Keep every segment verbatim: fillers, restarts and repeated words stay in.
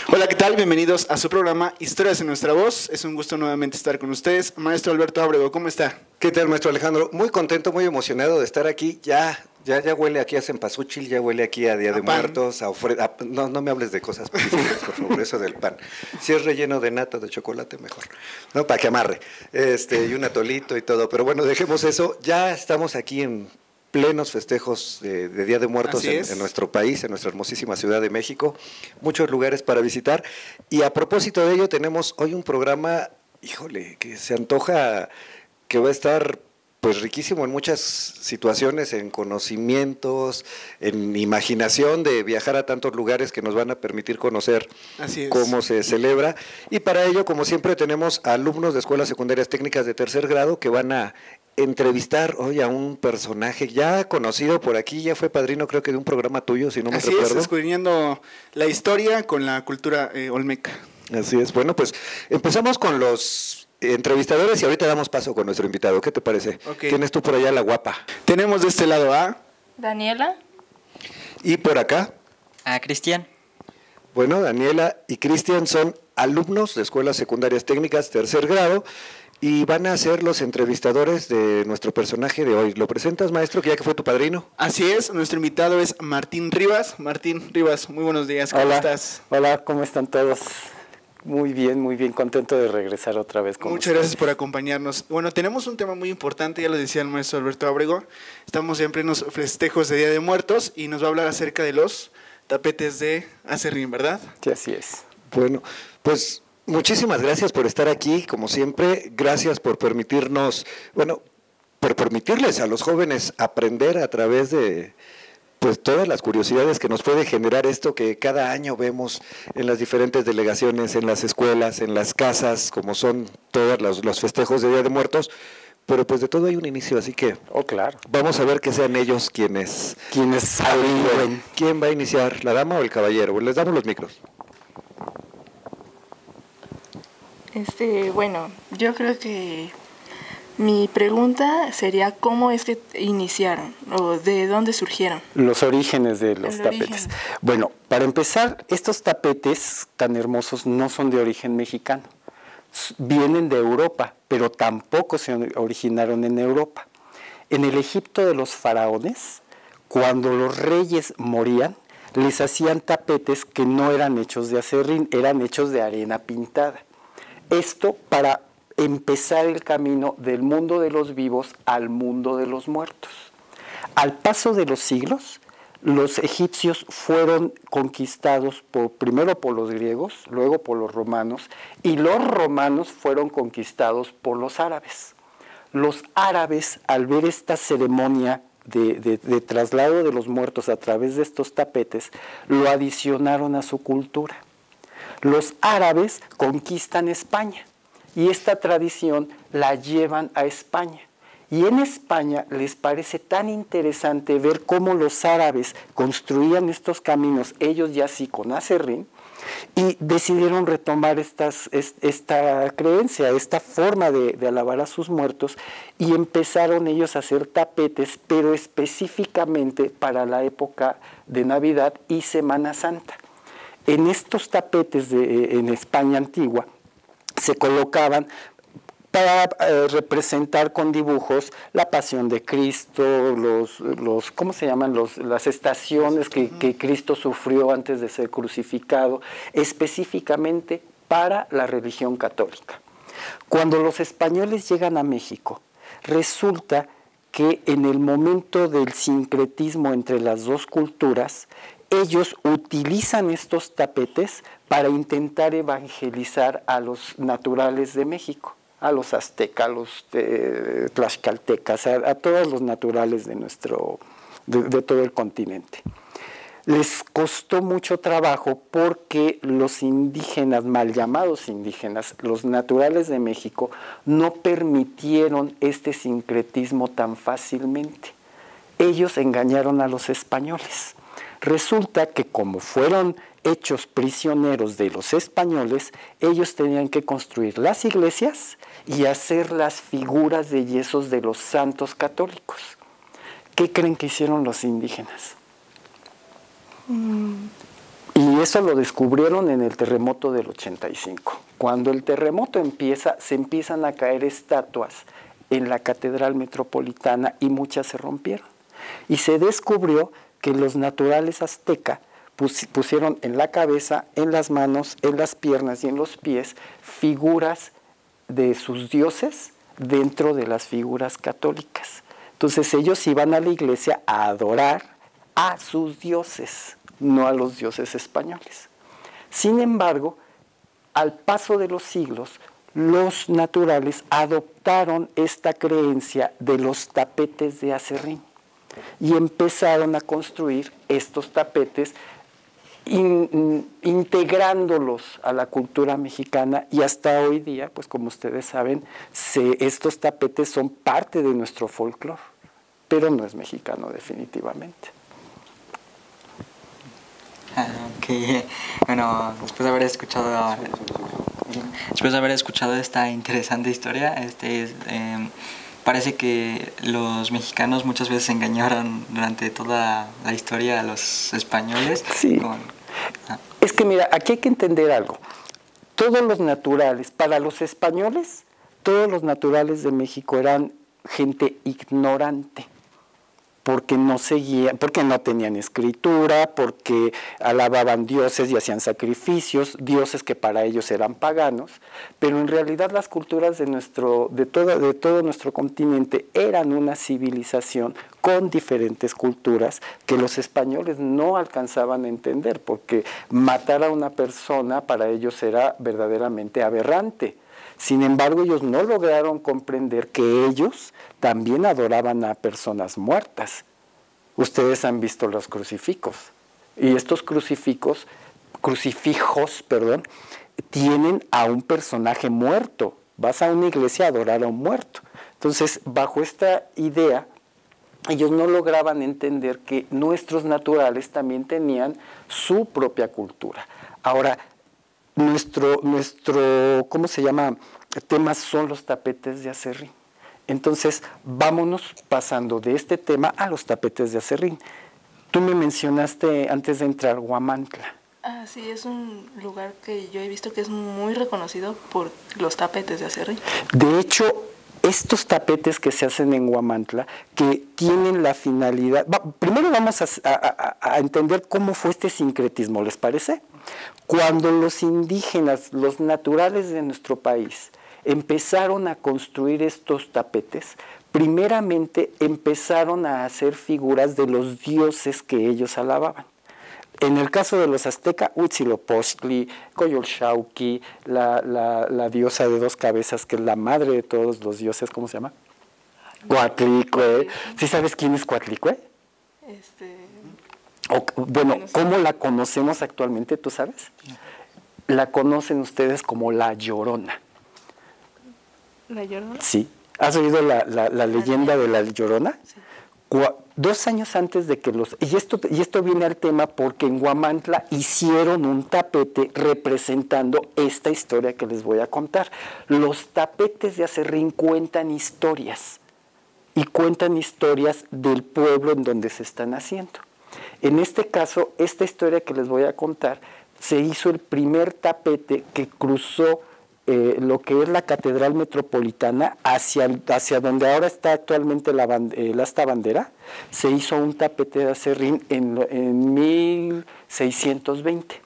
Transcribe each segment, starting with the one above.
Hola, ¿qué tal? Bienvenidos a su programa Historias en Nuestra Voz. Es un gusto nuevamente estar con ustedes. Maestro Alberto Ábrego, ¿cómo está? ¿Qué tal, maestro Alejandro? Muy contento, muy emocionado de estar aquí. Ya, ya, ya huele aquí a cempasúchil, ya huele aquí a Día A de pan. Muertos, a ofre- a- no, no me hables de cosas principales, por favor, eso del pan. Si es relleno de nata, de chocolate, mejor. No, para que amarre. Este, y un atolito y todo. Pero bueno, dejemos eso. Ya estamos aquí en plenos festejos de, de Día de Muertos Así en, es. en nuestro país, en nuestra hermosísima Ciudad de México. Muchos lugares para visitar. Y a propósito de ello, tenemos hoy un programa, híjole, que se antoja que va a estar pues riquísimo en muchas situaciones, en conocimientos, en imaginación de viajar a tantos lugares que nos van a permitir conocer Así es. cómo se celebra. Y para ello, como siempre, tenemos alumnos de escuelas secundarias técnicas de tercer grado que van a entrevistar hoy a un personaje ya conocido por aquí, ya fue padrino creo que de un programa tuyo, si no me Así es, recuerdo. escudriñando la historia con la cultura eh, olmeca. Así es. Bueno, pues empezamos con los entrevistadores y ahorita damos paso con nuestro invitado. ¿Qué te parece? Ok. Tienes tú por allá la guapa. Tenemos de este lado a... Daniela. Y por acá, A Cristian. bueno, Daniela y Cristian son alumnos de escuelas secundarias técnicas tercer grado y van a ser los entrevistadores de nuestro personaje de hoy. ¿Lo presentas, maestro, que ya que fue tu padrino? Así es, nuestro invitado es Martín Rivas. Martín Rivas, muy buenos días, ¿cómo Hola, estás? hola, ¿cómo están todos? Muy bien, muy bien, contento de regresar otra vez con Muchas ustedes. gracias por acompañarnos. Bueno, tenemos un tema muy importante, ya lo decía el maestro Alberto Ábrego. Estamos en plenos festejos de Día de Muertos y nos va a hablar acerca de los tapetes de acerrín, ¿verdad? Sí, así es. Bueno, pues muchísimas gracias por estar aquí, como siempre. Gracias por permitirnos, bueno, por permitirles a los jóvenes aprender a través de pues todas las curiosidades que nos puede generar esto que cada año vemos en las diferentes delegaciones, en las escuelas, en las casas, como son todos los, los festejos de Día de Muertos. Pero pues de todo hay un inicio, así que Oh, claro. vamos a ver que sean ellos quienes... Quienes saben. ¿Quién va a iniciar, la dama o el caballero? Les damos los micros. Este, bueno, yo creo que mi pregunta sería cómo es que iniciaron o de dónde surgieron. Los orígenes de los El tapetes. origen. Bueno, para empezar, estos tapetes tan hermosos no son de origen mexicano. S- Vienen de Europa, pero tampoco se originaron en Europa. En el Egipto de los faraones, cuando los reyes morían, les hacían tapetes que no eran hechos de acerrín, eran hechos de arena pintada. Esto para empezar el camino del mundo de los vivos al mundo de los muertos. Al paso de los siglos, los egipcios fueron conquistados por, primero por los griegos, luego por los romanos, y los romanos fueron conquistados por los árabes. Los árabes, al ver esta ceremonia de, de, de traslado de los muertos a través de estos tapetes, lo adicionaron a su cultura. Los árabes conquistan España y esta tradición la llevan a España. Y en España les parece tan interesante ver cómo los árabes construían estos caminos, ellos ya sí con acerrín, y decidieron retomar estas, es- esta creencia, esta forma de, de alabar a sus muertos, y empezaron ellos a hacer tapetes, pero específicamente para la época de Navidad y Semana Santa. En estos tapetes de, en España antigua se colocaban para eh, representar con dibujos la pasión de Cristo, los, los ¿cómo se llaman? Los, las estaciones que, que Cristo sufrió antes de ser crucificado, específicamente para la religión católica. Cuando los españoles llegan a México, resulta que en el momento del sincretismo entre las dos culturas, ellos utilizan estos tapetes para intentar evangelizar a los naturales de México, a los aztecas, a los eh, tlaxcaltecas, a, a todos los naturales de, nuestro, de, de todo el continente. Les costó mucho trabajo porque los indígenas, mal llamados indígenas, los naturales de México, no permitieron este sincretismo tan fácilmente. Ellos engañaron a los españoles. Resulta que como fueron hechos prisioneros de los españoles, ellos tenían que construir las iglesias y hacer las figuras de yesos de los santos católicos. ¿Qué creen que hicieron los indígenas? Y eso lo descubrieron en el terremoto del ochenta y cinco. Cuando el terremoto empieza, se empiezan a caer estatuas en la Catedral Metropolitana y muchas se rompieron. Y se descubrió que los naturales azteca pusieron en la cabeza, en las manos, en las piernas y en los pies figuras de sus dioses dentro de las figuras católicas. Entonces ellos iban a la iglesia a adorar a sus dioses, no a los dioses españoles. Sin embargo, al paso de los siglos, los naturales adoptaron esta creencia de los tapetes de aserrín y empezaron a construir estos tapetes in, integrándolos a la cultura mexicana, y hasta hoy día, pues como ustedes saben, se, estos tapetes son parte de nuestro folclore, pero no es mexicano definitivamente. Ah, ok, bueno, después de haber escuchado después de haber escuchado esta interesante historia, este eh, parece que los mexicanos muchas veces engañaron durante toda la historia a los españoles. Sí. Con, ah. Es que mira, aquí hay que entender algo. Todos los naturales, para los españoles, todos los naturales de México eran gente ignorante, porque no seguían, porque no tenían escritura, porque alababan dioses y hacían sacrificios, dioses que para ellos eran paganos, pero en realidad las culturas de, nuestro, de, todo, de todo nuestro continente eran una civilización con diferentes culturas que los españoles no alcanzaban a entender, porque matar a una persona para ellos era verdaderamente aberrante. Sin embargo, ellos no lograron comprender que ellos también adoraban a personas muertas. Ustedes han visto los crucifijos, y estos crucifijos, crucifijos, perdón, tienen a un personaje muerto. Vas a una iglesia a adorar a un muerto. Entonces, bajo esta idea, ellos no lograban entender que nuestros naturales también tenían su propia cultura. Ahora, Nuestro, nuestro, ¿cómo se llama? Tema son los tapetes de aserrín. Entonces, vámonos pasando de este tema a los tapetes de aserrín. Tú me mencionaste antes de entrar Huamantla. Ah, sí, es un lugar que yo he visto que es muy reconocido por los tapetes de aserrín. De hecho, estos tapetes que se hacen en Huamantla, que tienen la finalidad... Va, primero vamos a, a, a entender cómo fue este sincretismo, ¿les parece? Cuando los indígenas, los naturales de nuestro país, empezaron a construir estos tapetes, primeramente empezaron a hacer figuras de los dioses que ellos alababan. En el caso de los aztecas, Huitzilopochtli, Coyolxauhqui, la, la, la diosa de dos cabezas, que es la madre de todos los dioses, ¿cómo se llama? Coatlicue. ¿Sí sabes quién es Coatlicue? Este... O, bueno, ¿cómo la conocemos actualmente? ¿Tú sabes? La conocen ustedes como la Llorona. ¿La Llorona? Sí. ¿Has oído la, la, la leyenda de la Llorona? Sí. Dos años antes de que los... Y esto, y esto viene al tema porque en Huamantla hicieron un tapete representando esta historia que les voy a contar. Los tapetes de aserrín cuentan historias, y cuentan historias del pueblo en donde se están haciendo. En este caso, esta historia que les voy a contar, se hizo el primer tapete que cruzó eh, lo que es la Catedral Metropolitana hacia, hacia donde ahora está actualmente la, eh, la esta bandera. Se hizo un tapete de aserrín en, en mil seiscientos veinte.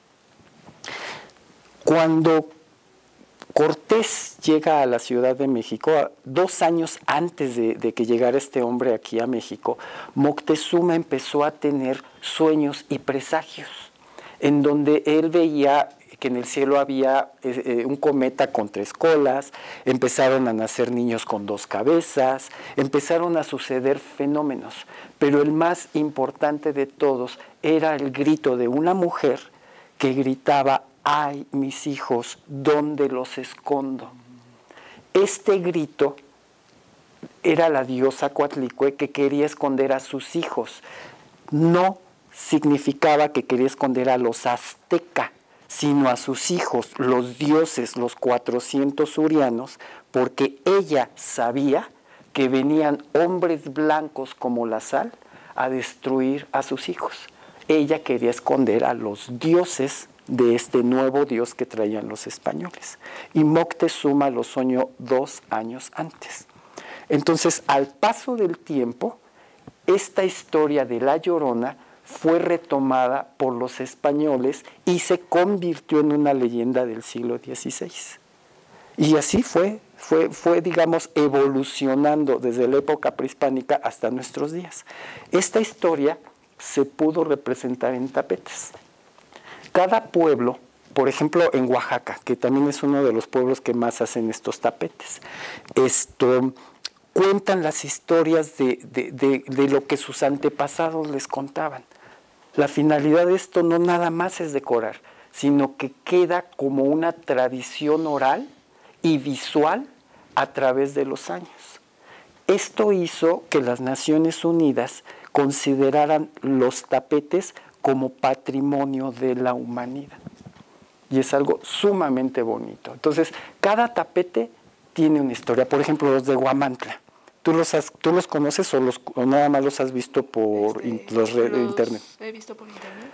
Cuando Cortés llega a la Ciudad de México, dos años antes de, de que llegara este hombre aquí a México, Moctezuma empezó a tener sueños y presagios, en donde él veía que en el cielo había eh, un cometa con tres colas, empezaron a nacer niños con dos cabezas, empezaron a suceder fenómenos, pero el más importante de todos era el grito de una mujer que gritaba: ¡ay, mis hijos, dónde los escondo! Este grito era la diosa Coatlicue, que quería esconder a sus hijos. No significaba que quería esconder a los aztecas, sino a sus hijos, los dioses, los cuatrocientos urianos, porque ella sabía que venían hombres blancos como la sal a destruir a sus hijos. ella quería esconder a los dioses de este nuevo dios que traían los españoles. Y Moctezuma lo soñó dos años antes. Entonces, al paso del tiempo, esta historia de La Llorona fue retomada por los españoles y se convirtió en una leyenda del siglo dieciséis. Y así fue, fue, fue, digamos, evolucionando desde la época prehispánica hasta nuestros días. Esta historia se pudo representar en tapetes. Cada pueblo, por ejemplo en Oaxaca, que también es uno de los pueblos que más hacen estos tapetes, esto, cuentan las historias de, de, de, de lo que sus antepasados les contaban. La finalidad de esto no nada más es decorar, sino que queda como una tradición oral y visual a través de los años. Esto hizo que las Naciones Unidas consideraran los tapetes como patrimonio de la humanidad. Y es algo sumamente bonito. Entonces, cada tapete tiene una historia. Por ejemplo, los de Huamantla. ¿Tú los, has, ¿tú los conoces o, los, o nada más los has visto por Este, in, los re, los internet? He visto por internet.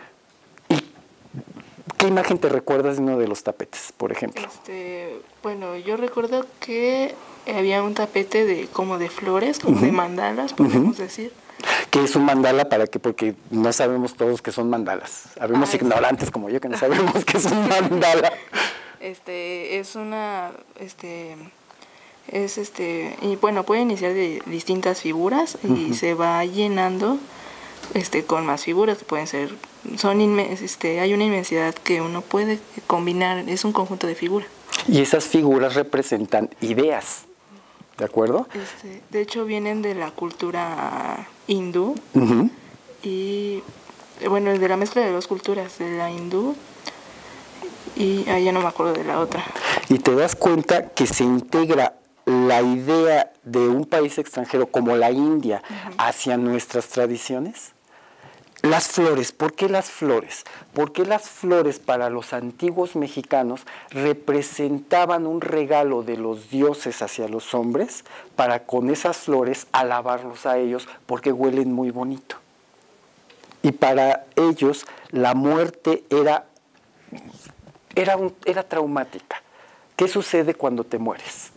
¿Y qué imagen te recuerdas de uno de los tapetes, por ejemplo? Este, bueno, yo recuerdo que había un tapete de como de flores, como Uh-huh. de mandalas, podemos Uh-huh. decir. ¿Qué es un mandala? Para que, porque no sabemos todos qué son mandalas. Habemos Ah, ignorantes como yo que no sabemos qué es un mandala. Este, es una, este, es este, y bueno, puede iniciar de distintas figuras y Uh-huh. se va llenando, este, con más figuras que pueden ser, son inmen- este, hay una inmensidad que uno puede combinar, es un conjunto de figuras. Y esas figuras representan ideas, ¿de acuerdo? Este, de hecho vienen de la cultura hindú Uh-huh. y bueno, de la mezcla de dos culturas, de la hindú y ahí ya no me acuerdo de la otra. Y te das cuenta que se integra la idea de un país extranjero como la India uh-huh. hacia nuestras tradiciones. Las flores, ¿por qué las flores? Porque las flores para los antiguos mexicanos representaban un regalo de los dioses hacia los hombres para con esas flores alabarlos a ellos porque huelen muy bonito. Y para ellos la muerte era, era, un, era traumática. ¿Qué sucede cuando te mueres?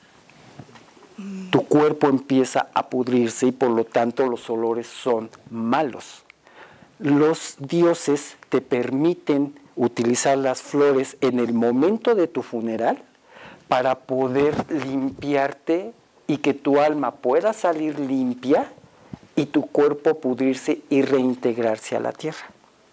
Tu cuerpo empieza a pudrirse y por lo tanto los olores son malos. Los dioses te permiten utilizar las flores en el momento de tu funeral para poder limpiarte y que tu alma pueda salir limpia y tu cuerpo pudrirse y reintegrarse a la tierra.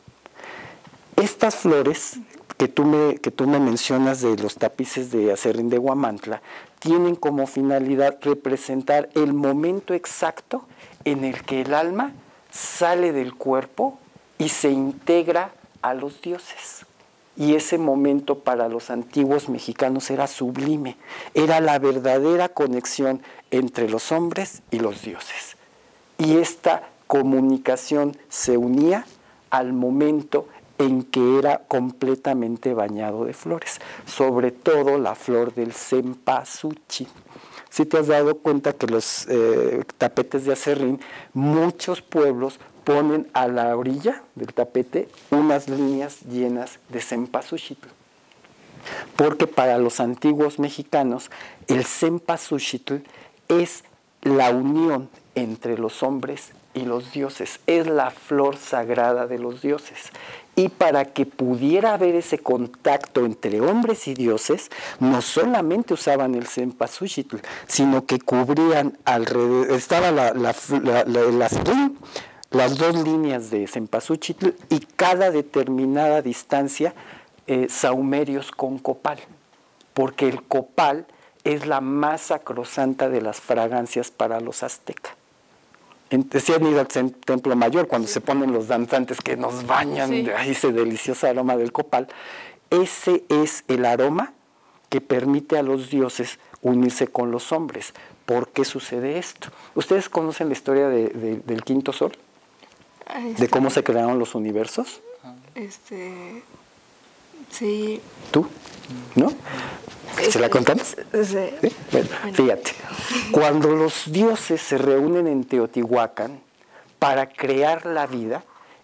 Estas flores que tú me, que tú me mencionas de los tapices de Aserrín de Huamantla tienen como finalidad representar el momento exacto en el que el alma sale del cuerpo y se integra a los dioses. Y ese momento para los antiguos mexicanos era sublime, era la verdadera conexión entre los hombres y los dioses. Y esta comunicación se unía al momento en que era completamente bañado de flores, sobre todo la flor del cempasúchil. Si te has dado cuenta que los eh, tapetes de Aserrín, muchos pueblos ponen a la orilla del tapete unas líneas llenas de cempasúchil. Porque para los antiguos mexicanos, el cempasúchil es la unión entre los hombres y los dioses, es la flor sagrada de los dioses. Y para que pudiera haber ese contacto entre hombres y dioses, no solamente usaban el cempasúchil, sino que cubrían alrededor, estaba la, la, la, la, la Aserrín, las dos líneas de cempasúchil y cada determinada distancia eh, saumerios con copal, porque el copal es la más sacrosanta de las fragancias para los aztecas. Si han ido al Templo Mayor, cuando sí. se ponen los danzantes que nos bañan, sí. de ahí ese delicioso aroma del copal, ese es el aroma que permite a los dioses unirse con los hombres. ¿Por qué sucede esto? ¿Ustedes conocen la historia de, de, del quinto sol? Este, ¿De cómo se crearon los universos? Este, sí. ¿Tú? ¿No? ¿Se la contamos? Sí. ¿Sí? Bueno, bueno. Fíjate, cuando los dioses se reúnen en Teotihuacán para crear la vida,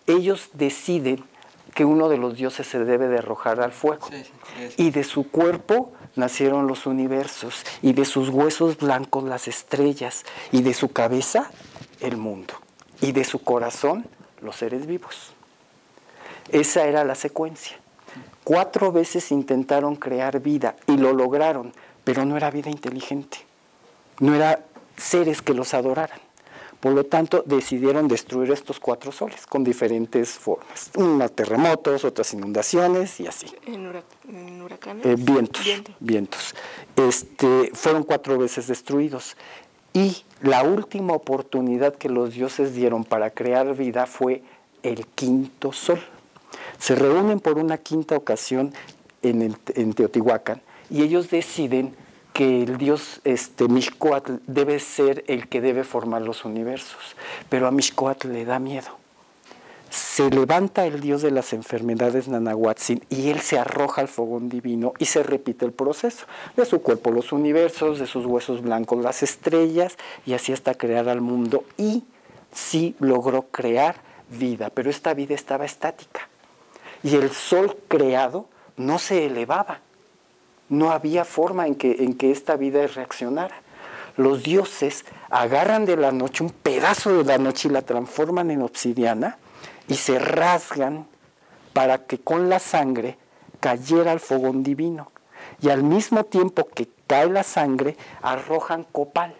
ellos deciden que uno de los dioses se debe de arrojar al fuego. Sí, sí, sí, sí. Y de su cuerpo nacieron los universos, y de sus huesos blancos las estrellas, y de su cabeza el mundo, y de su corazón los seres vivos. Esa era la secuencia. Cuatro veces intentaron crear vida y lo lograron, pero no era vida inteligente, no era seres que los adoraran. Por lo tanto, decidieron destruir estos cuatro soles con diferentes formas. Unos terremotos, otras inundaciones y así. ¿En, hurac en huracanes? Eh, vientos, Viento. vientos. Este, fueron cuatro veces destruidos. Y la última oportunidad que los dioses dieron para crear vida fue el quinto sol. Se reúnen por una quinta ocasión en, el, en Teotihuacán y ellos deciden que el dios este, Mixcoatl debe ser el que debe formar los universos, pero a Mixcoatl le da miedo. Se levanta el dios de las enfermedades Nanahuatzin y él se arroja al fogón divino y se repite el proceso. De su cuerpo los universos, de sus huesos blancos las estrellas y así hasta crear al mundo, y sí logró crear vida, pero esta vida estaba estática y el sol creado no se elevaba. No había forma en que, en que esta vida reaccionara. Los dioses agarran de la noche un pedazo de la noche y la transforman en obsidiana y se rasgan para que con la sangre cayera al fogón divino. Y al mismo tiempo que cae la sangre, arrojan copal.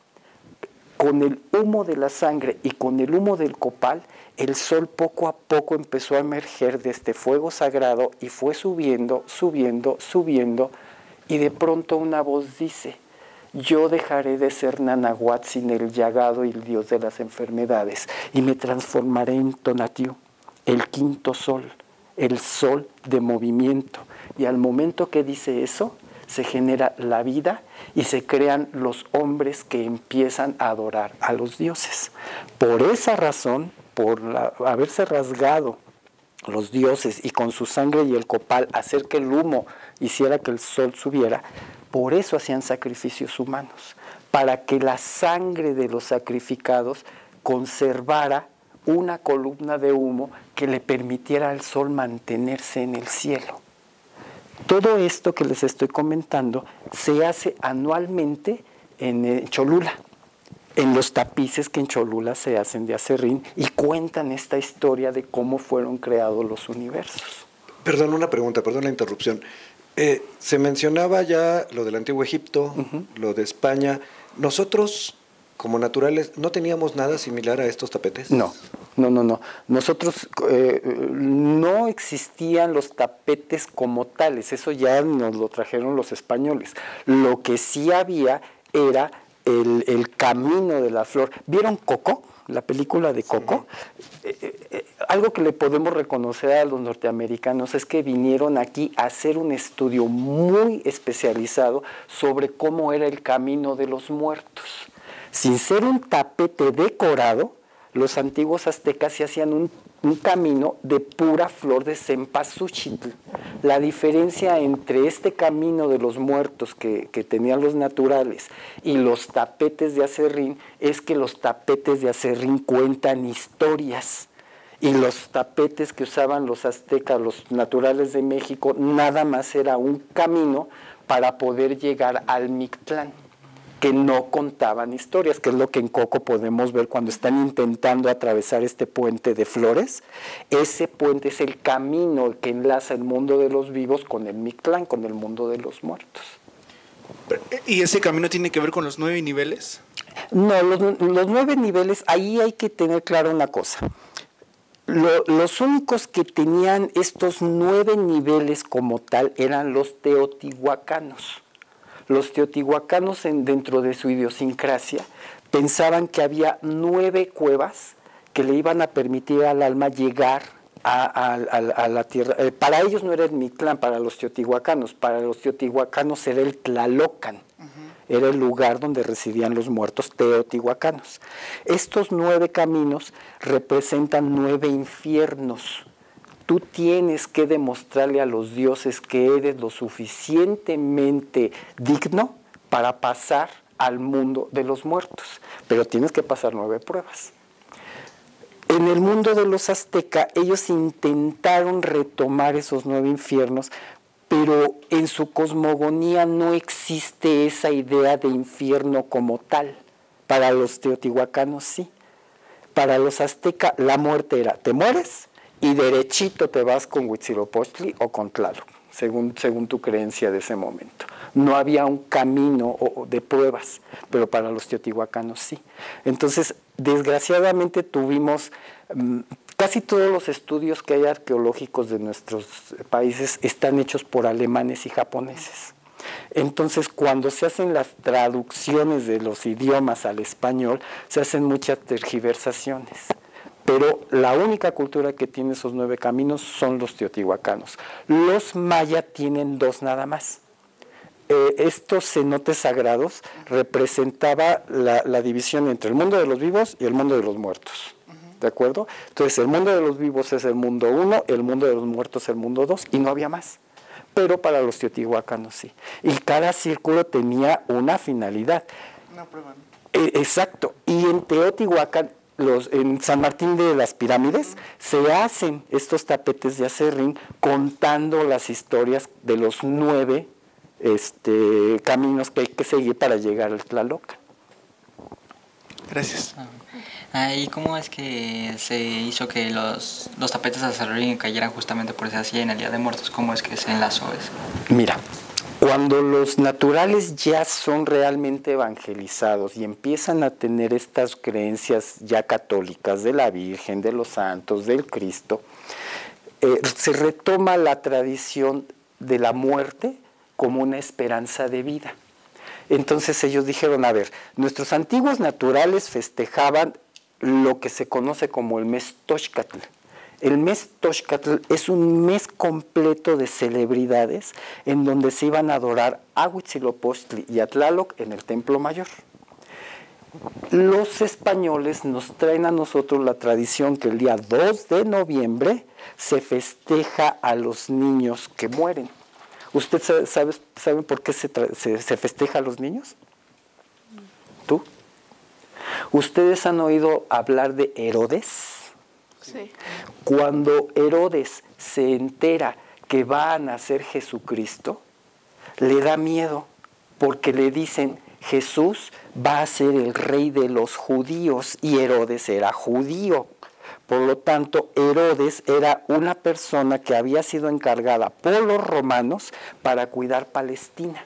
Con el humo de la sangre y con el humo del copal, el sol poco a poco empezó a emerger de este fuego sagrado y fue subiendo, subiendo, subiendo, y de pronto una voz dice: yo dejaré de ser Nanahuatzin, el llagado y el dios de las enfermedades, y me transformaré en Tonatiuh, el quinto sol, el sol de movimiento. Y al momento que dice eso, se genera la vida y se crean los hombres que empiezan a adorar a los dioses. Por esa razón, por la, haberse rasgado los dioses y con su sangre y el copal hacer que el humo hiciera que el sol subiera, por eso hacían sacrificios humanos, para que la sangre de los sacrificados conservara una columna de humo que le permitiera al sol mantenerse en el cielo. Todo esto que les estoy comentando se hace anualmente en Cholula, en los tapices que en Cholula se hacen de acerrín y cuentan esta historia de cómo fueron creados los universos. Perdón, una pregunta, perdón la interrupción. Eh, se mencionaba ya lo del Antiguo Egipto, uh-huh. lo de España. Nosotros, como naturales, ¿no teníamos nada similar a estos tapetes? No, no, no, no. Nosotros eh, no existían los tapetes como tales, eso ya nos lo trajeron los españoles. Lo que sí había era el, el camino de la flor. ¿Vieron Coco? La película de Coco. Sí. Eh, eh, algo que le podemos reconocer a los norteamericanos es que vinieron aquí a hacer un estudio muy especializado sobre cómo era el camino de los muertos. Sin ser un tapete decorado, los antiguos aztecas se hacían un, un camino de pura flor de cempasúchil. La diferencia entre este camino de los muertos que, que tenían los naturales y los tapetes de acerrín es que los tapetes de acerrín cuentan historias. Y los tapetes que usaban los aztecas, los naturales de México, nada más era un camino para poder llegar al Mictlán, que no contaban historias, que es lo que en Coco podemos ver cuando están intentando atravesar este puente de flores. Ese puente es el camino que enlaza el mundo de los vivos con el Mictlán, con el mundo de los muertos. ¿Y ese camino tiene que ver con los nueve niveles? No, los, los nueve niveles, ahí hay que tener claro una cosa. Lo, los únicos que tenían estos nueve niveles como tal eran los teotihuacanos. Los teotihuacanos, en, dentro de su idiosincrasia, pensaban que había nueve cuevas que le iban a permitir al alma llegar a, a, a, a la tierra. Eh, para ellos no era el Mictlán, para los teotihuacanos. Para los teotihuacanos era el Tlalocan. Uh-huh. Era el lugar donde residían los muertos teotihuacanos. Estos nueve caminos representan nueve infiernos. Tú tienes que demostrarle a los dioses que eres lo suficientemente digno para pasar al mundo de los muertos, pero tienes que pasar nueve pruebas. En el mundo de los aztecas, ellos intentaron retomar esos nueve infiernos, pero en su cosmogonía no existe esa idea de infierno como tal. Para los teotihuacanos sí. Para los aztecas la muerte era, te mueres y derechito te vas con Huitzilopochtli o con Tlaloc, según, según tu creencia de ese momento. No había un camino de pruebas, pero para los teotihuacanos sí. Entonces, desgraciadamente tuvimos, casi todos los estudios que hay arqueológicos de nuestros países están hechos por alemanes y japoneses. Entonces, cuando se hacen las traducciones de los idiomas al español, se hacen muchas tergiversaciones. Pero la única cultura que tiene esos nueve caminos son los teotihuacanos. Los mayas tienen dos nada más. Eh, estos cenotes sagrados representaba la, la división entre el mundo de los vivos y el mundo de los muertos. ¿De acuerdo? Entonces, el mundo de los vivos es el mundo uno, el mundo de los muertos es el mundo dos, y no había más. Pero para los teotihuacanos sí. Y cada círculo tenía una finalidad. Una prueba. Eh, exacto. Y en Teotihuacán, los, en San Martín de las Pirámides, uh-huh, se hacen estos tapetes de acerrín contando las historias de los nueve este, caminos que hay que seguir para llegar al Tlaloc. Gracias. Ah, ¿y cómo es que se hizo que los, los tapetes de acerrín cayeran justamente por ese así en el Día de Muertos? ¿Cómo es que se enlazó eso? Mira, cuando los naturales ya son realmente evangelizados y empiezan a tener estas creencias ya católicas de la Virgen, de los santos, del Cristo, eh, se retoma la tradición de la muerte como una esperanza de vida. Entonces ellos dijeron, a ver, nuestros antiguos naturales festejaban lo que se conoce como el mes Toxcatl. El mes Toxcatl es un mes completo de celebridades en donde se iban a adorar a Huitzilopochtli y a Tlaloc en el Templo Mayor. Los españoles nos traen a nosotros la tradición que el día dos de noviembre se festeja a los niños que mueren. ¿Usted sabe, sabe, sabe por qué se, se, se festeja a los niños? ¿Tú? ¿Ustedes han oído hablar de Herodes? Sí. Cuando Herodes se entera que va a nacer Jesucristo, le da miedo porque le dicen, Jesús va a ser el rey de los judíos, y Herodes era judío. Por lo tanto, Herodes era una persona que había sido encargada por los romanos para cuidar Palestina.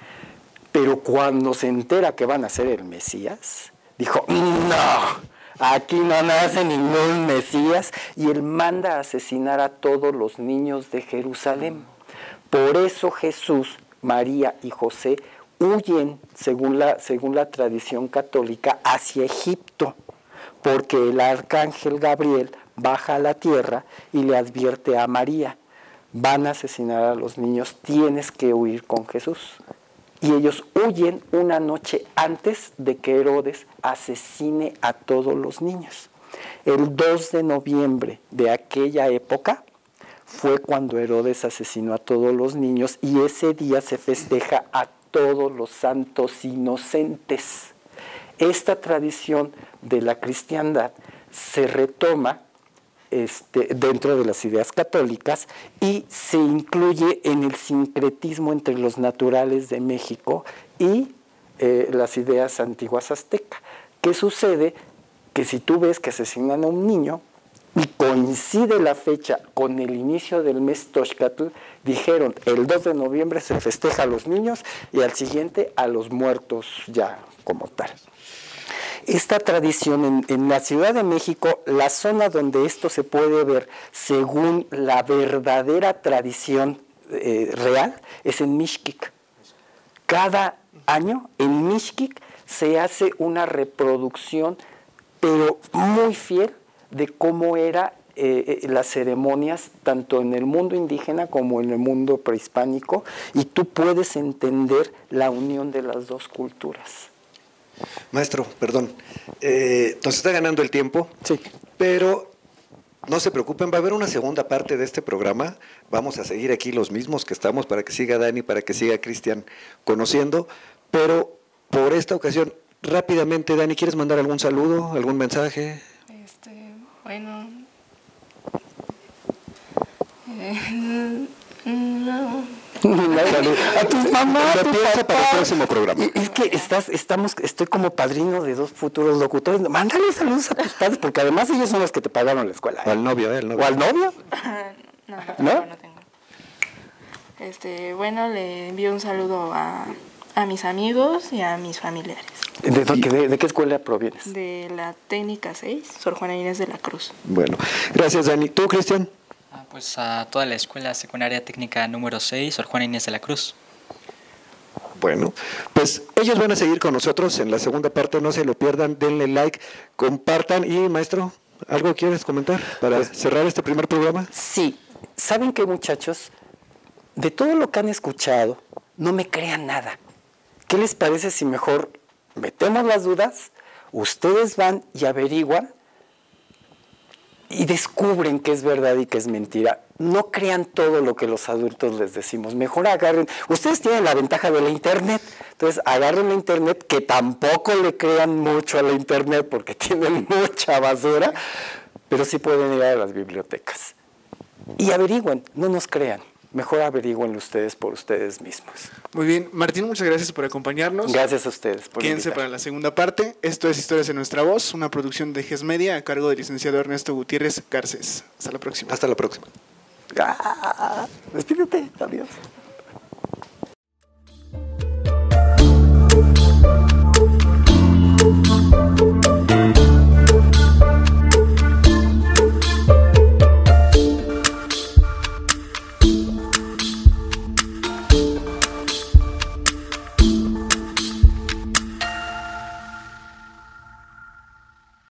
Pero cuando se entera que van a ser el Mesías, dijo, no, aquí no nace ningún Mesías, y él manda a asesinar a todos los niños de Jerusalén. Por eso Jesús, María y José huyen, según la, según la tradición católica, hacia Egipto, porque el arcángel Gabriel baja a la tierra y le advierte a María, van a asesinar a los niños, tienes que huir con Jesús. Y ellos huyen una noche antes de que Herodes asesine a todos los niños. El dos de noviembre de aquella época fue cuando Herodes asesinó a todos los niños, y ese día se festeja a todos los santos inocentes. Esta tradición de la cristiandad se retoma este, dentro de las ideas católicas y se incluye en el sincretismo entre los naturales de México y eh, las ideas antiguas aztecas. ¿Qué sucede? Que si tú ves que asesinan a un niño y coincide la fecha con el inicio del mes Toxcatl, dijeron el dos de noviembre se festeja a los niños y al siguiente a los muertos ya como tal. Esta tradición en, en la Ciudad de México, la zona donde esto se puede ver según la verdadera tradición eh, real, es en Mixquic. Cada año en Mixquic se hace una reproducción, pero muy fiel, de cómo eran eh, eh, las ceremonias, tanto en el mundo indígena como en el mundo prehispánico, y tú puedes entender la unión de las dos culturas. Maestro, perdón, eh, nos está ganando el tiempo, sí, pero no se preocupen, va a haber una segunda parte de este programa. Vamos a seguir aquí los mismos que estamos para que siga Dani, para que siga Cristian conociendo, pero por esta ocasión, rápidamente, Dani, ¿quieres mandar algún saludo, algún mensaje? Este, Bueno. Eh, no. A tus mamás, a tu Piensa para el papá. próximo programa. Es que estás, estamos, estoy como padrino de dos futuros locutores. Mándale saludos a tus padres, porque además ellos son los que te pagaron la escuela. O ¿eh? al novio, ¿eh? Al novio. ¿O al novio? No, no, ¿No? tengo, no tengo. Este, bueno, le envío un saludo a, a mis amigos y a mis familiares. ¿De, de, de qué escuela provienes? De la Técnica seis, Sor Juana Inés de la Cruz. Bueno, gracias, Dani. ¿Tú, Cristian? Ah, pues a toda la Escuela Secundaria Técnica número seis, Sor Juana Inés de la Cruz. Bueno, pues ellos van a seguir con nosotros en la segunda parte, no se lo pierdan, denle like, compartan y, maestro, ¿algo quieres comentar para Pues, cerrar este primer programa? Sí, ¿saben qué, muchachos? De todo lo que han escuchado, no me crean nada. ¿Qué les parece si mejor metemos las dudas, ustedes van y averiguan y descubren qué es verdad y qué es mentira? No crean todo lo que los adultos les decimos, mejor agarren. Ustedes tienen la ventaja de la internet, entonces agarren la internet, que tampoco le crean mucho a la internet porque tienen mucha basura, pero sí pueden ir a las bibliotecas. Y averigüen, no nos crean, mejor averigüenlo ustedes por ustedes mismos. Muy bien, Martín, muchas gracias por acompañarnos. Gracias a ustedes por Quédense invitar. para la segunda parte. Esto es Historias en Nuestra Voz, una producción de G E S Media a cargo del licenciado Ernesto Gutiérrez Garces. Hasta la próxima. Hasta la próxima. Ah, despídete, adiós.